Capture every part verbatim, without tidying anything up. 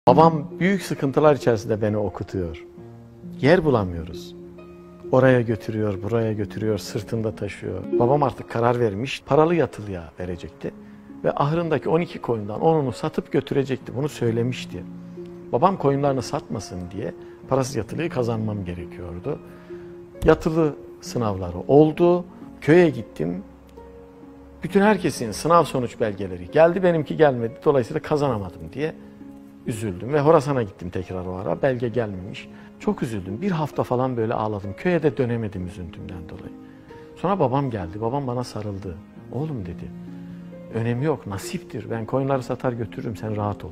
Babam büyük sıkıntılar içerisinde beni okutuyor. Yer bulamıyoruz. Oraya götürüyor, buraya götürüyor, sırtında taşıyor. Babam artık karar vermiş, paralı yatılıya verecekti. Ve ahırındaki on iki koyundan onunu satıp götürecekti. Bunu söylemişti. Babam koyunlarını satmasın diye parasız yatılıyı kazanmam gerekiyordu. Yatılı sınavları oldu. Köye gittim. Bütün herkesin sınav sonuç belgeleri geldi. Benimki gelmedi. Dolayısıyla kazanamadım diye üzüldüm ve Horasan'a gittim tekrar o ara. Belge gelmemiş. Çok üzüldüm. Bir hafta falan böyle ağladım. Köye de dönemedim üzüntümden dolayı. Sonra babam geldi. Babam bana sarıldı. Oğlum dedi. Önemi yok. Nasiptir. Ben koyunları satar götürürüm. Sen rahat ol.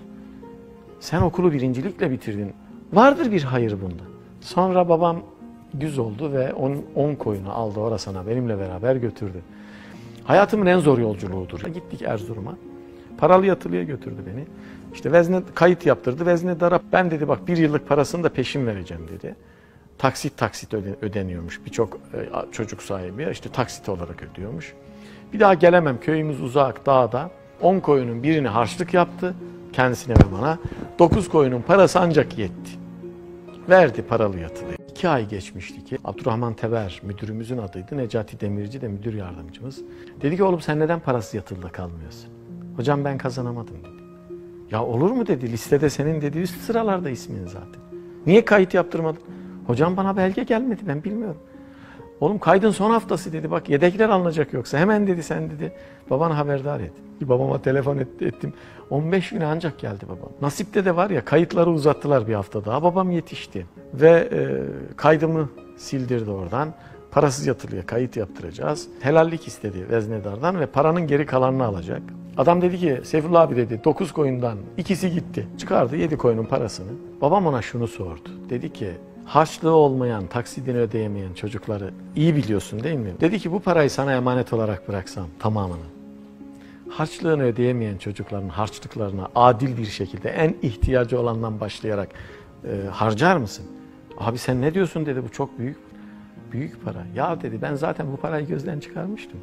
Sen okulu birincilikle bitirdin. Vardır bir hayır bunda. Sonra babam güz oldu ve on koyunu aldı Horasan'a benimle beraber götürdü. Hayatımın en zor yolculuğudur. Gittik Erzurum'a. Paralı yatılıya götürdü beni. İşte vezne kayıt yaptırdı. Veznedara ben dedi bak bir yıllık parasını da peşin vereceğim dedi. Taksit taksit ödeniyormuş. Birçok çocuk sahibi işte taksit olarak ödüyormuş. Bir daha gelemem. Köyümüz uzak, dağda. on koyunun birini harçlık yaptı. Kendisine ve bana. dokuz koyunun parası ancak yetti. Verdi paralı yatılıyı. İki ay geçmişti ki Abdurrahman Teber müdürümüzün adıydı. Necati Demirci de müdür yardımcımız. Dedi ki oğlum sen neden parasız yatılıda kalmıyorsun? Hocam ben kazanamadım dedi. Ya olur mu dedi, listede senin dedi üst sıralarda ismin zaten. Niye kayıt yaptırmadın? Hocam bana belge gelmedi, ben bilmiyorum. Oğlum kaydın son haftası dedi, bak yedekler alınacak yoksa hemen dedi sen dedi babana haberdar et. Babama telefon et, ettim. on beş güne ancak geldi babam. Nasipte de var ya kayıtları uzattılar bir hafta daha. Babam yetişti ve e, kaydımı sildirdi oradan. Parasız yatılıya kayıt yaptıracağız. Helallik istedi veznedardan ve paranın geri kalanını alacak. Adam dedi ki Seyfullah abi dedi dokuz koyundan ikisi gitti. Çıkardı yedi koyunun parasını. Babam ona şunu sordu. Dedi ki harçlığı olmayan, taksidini ödeyemeyen çocukları iyi biliyorsun değil mi? Dedi ki bu parayı sana emanet olarak bıraksam tamamını. Harçlığını ödeyemeyen çocukların harçlıklarına adil bir şekilde en ihtiyacı olandan başlayarak e, harcar mısın? Abi sen ne diyorsun dedi, bu çok büyük büyük para. Ya dedi ben zaten bu parayı gözden çıkarmıştım.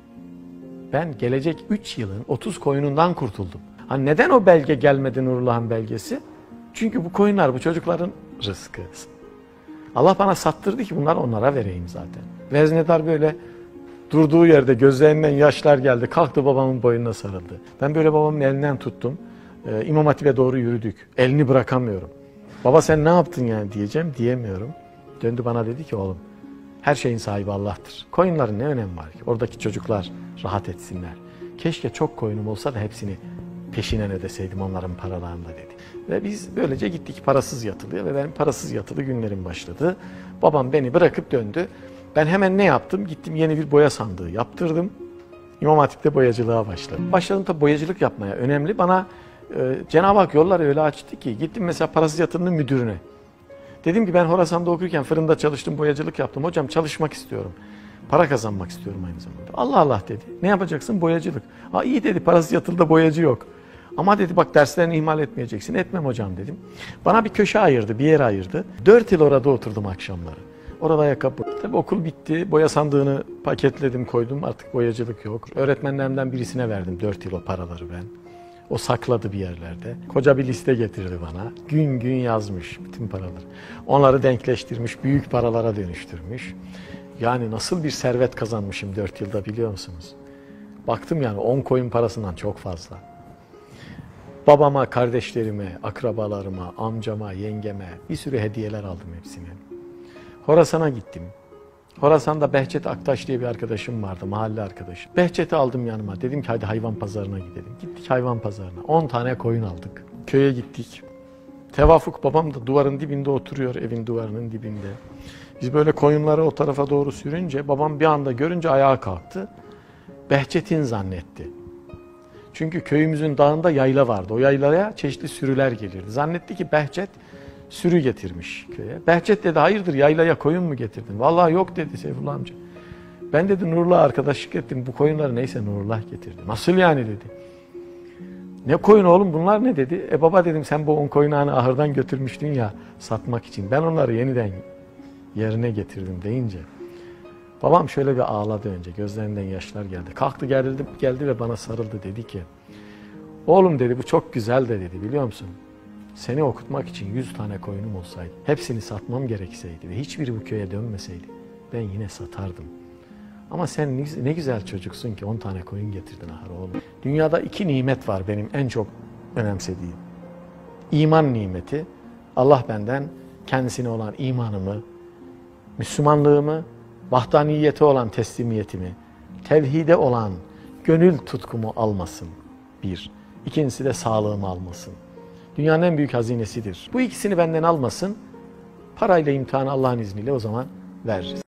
Ben gelecek üç yılın otuz koyunundan kurtuldum. Ha neden o belge gelmedi Nurullah'ın belgesi? Çünkü bu koyunlar bu çocukların rızkı. Allah bana sattırdı ki bunları onlara vereyim zaten. Veznedar böyle durduğu yerde gözlerinden yaşlar geldi. Kalktı babamın boynuna sarıldı. Ben böyle babamın elinden tuttum. Ee, İmam Hatip'e doğru yürüdük. Elini bırakamıyorum. Baba sen ne yaptın yani diyeceğim diyemiyorum. Döndü bana dedi ki oğlum her şeyin sahibi Allah'tır. Koyunların ne önemi var ki? Oradaki çocuklar rahat etsinler. Keşke çok koyunum olsa da hepsini peşinen ödeseydim onların paralarını dedi. Ve biz böylece gittik parasız yatılıya ve benim parasız yatılı günlerim başladı. Babam beni bırakıp döndü. Ben hemen ne yaptım? Gittim yeni bir boya sandığı yaptırdım. İmam Hatip'te boyacılığa başladım. Başladım tabi boyacılık yapmaya. Önemli. Bana e, Cenab-ı Hak yolları öyle açtı ki gittim mesela parasız yatılının müdürüne. Dedim ki ben Horasan'da okurken fırında çalıştım, boyacılık yaptım. Hocam çalışmak istiyorum. Para kazanmak istiyorum aynı zamanda. Allah Allah dedi. Ne yapacaksın? Boyacılık. Ha iyi dedi, parasız yatılıda boyacı yok. Ama dedi bak derslerini ihmal etmeyeceksin. Etmem hocam dedim. Bana bir köşe ayırdı, bir yer ayırdı. Dört yıl orada oturdum akşamları. Orada ayakkabı. Tabii okul bitti. Boya sandığını paketledim, koydum. Artık boyacılık yok. Öğretmenlerimden birisine verdim dört yıl o paraları ben. O sakladı bir yerlerde. Koca bir liste getirdi bana. Gün gün yazmış bütün paraları. Onları denkleştirmiş, büyük paralara dönüştürmüş. Yani nasıl bir servet kazanmışım dört yılda biliyor musunuz? Baktım yani on koyun parasından çok fazla. Babama, kardeşlerime, akrabalarıma, amcama, yengeme bir sürü hediyeler aldım hepsine. Horasan'a gittim. Horasan'da Behçet Aktaş diye bir arkadaşım vardı, mahalle arkadaşım. Behçet'i aldım yanıma. Dedim ki hadi hayvan pazarına gidelim. Gittik hayvan pazarına. on tane koyun aldık. Köye gittik. Tevafuk babam da duvarın dibinde oturuyor, evin duvarının dibinde. Biz böyle koyunları o tarafa doğru sürünce babam bir anda görünce ayağa kalktı. Behçet'in zannetti. Çünkü köyümüzün dağında yayla vardı. O yaylaya çeşitli sürüler gelirdi. Zannetti ki Behçet sürü getirmiş köye. Behçet dedi hayırdır yaylaya koyun mu getirdin? Vallahi yok dedi Seyfullah amca. Ben dedi Nurullah arkadaşlık ettim. Bu koyunları neyse Nurullah getirdi. Nasıl yani dedi. Ne koyun oğlum bunlar ne dedi. E baba dedim sen bu on koyunağını ahırdan götürmüştün ya satmak için. Ben onları yeniden yerine getirdim deyince. Babam şöyle bir ağladı önce. Gözlerinden yaşlar geldi. Kalktı geldi, geldi ve bana sarıldı dedi ki oğlum dedi bu çok güzel de dedi biliyor musun? Seni okutmak için yüz tane koyunum olsaydı, hepsini satmam gerekseydi ve hiçbiri bu köye dönmeseydi, ben yine satardım. Ama sen ne güzel çocuksun ki on tane koyun getirdin ahır oğlum. Dünyada iki nimet var benim en çok önemsediğim. İman nimeti, Allah benden kendisine olan imanımı, Müslümanlığımı, vahdaniyete olan teslimiyetimi, tevhide olan gönül tutkumu almasın. Bir. İkincisi de sağlığımı almasın. Dünyanın en büyük hazinesidir. Bu ikisini benden almasın, parayla imtihanı Allah'ın izniyle o zaman veririz.